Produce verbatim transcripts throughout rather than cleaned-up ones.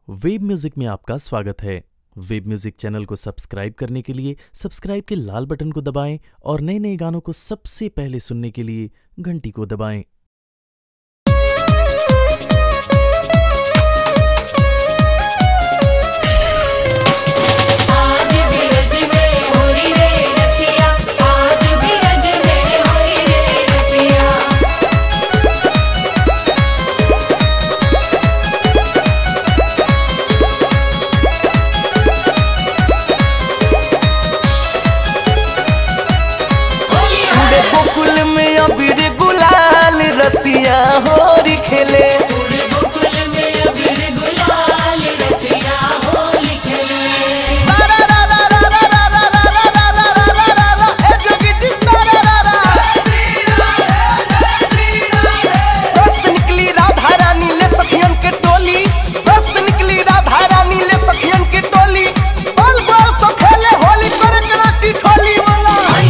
Web music में आपका स्वागत है। वेब म्यूजिक चैनल को सब्सक्राइब करने के लिए सब्सक्राइब के लाल बटन को दबाएं और नए नए गानों को सबसे पहले सुनने के लिए घंटी को दबाएं। गोकुल में अबीर गुलाल रसिया होरी खेले। गोकुल में अबीर गुलाल रसिया होली खेले। सारा रा रा रा रा रा रा रा रा रा रा रा रा रा रा ए जोगी जी सारा रा रा। बस निकली राधा रानी ले सखियन के टोली, बस निकली राधा रानी ले सखियन के टोली। बोल बोल तो खेले होली करे करोटी ठोली वाला।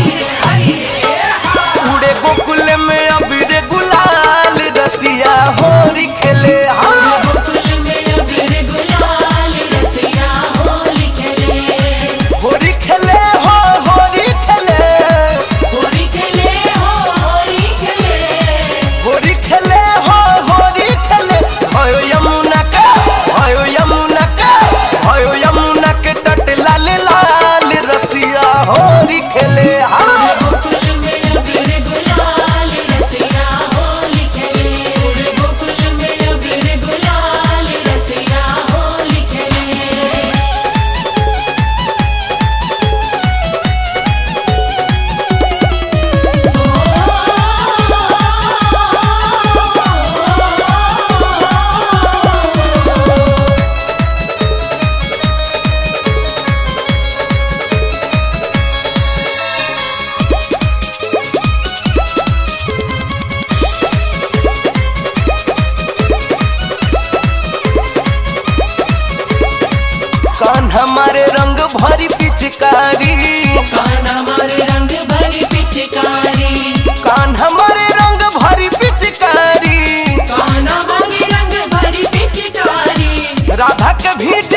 उड़े गोकुल में अबीर गुलाल रसिया होरी खेले। हाँ गोकुल में अबीर गुलाल रसिया होली खेले। होरी खेले हो होरी खेले। होली खेले हो होली खेले। होरी खेले हो होरी खेले। भयो यमुना के भयो यमुना के भयो यमुना के तट लाल लाल रसिया होरी खेले। हाँ गोकुल में अबीर गुलाल रसिया होली खेले। गोकुल में अबीर गुलाल रसिया होली खेले। कान हमारे रंग भरी पिचकारी। कान हमारे रंग भरी पिचकारी। कान हमारे रंग भरी पिचकारी। कान हमारे रंग भरी पिचकारी। राधा के भीज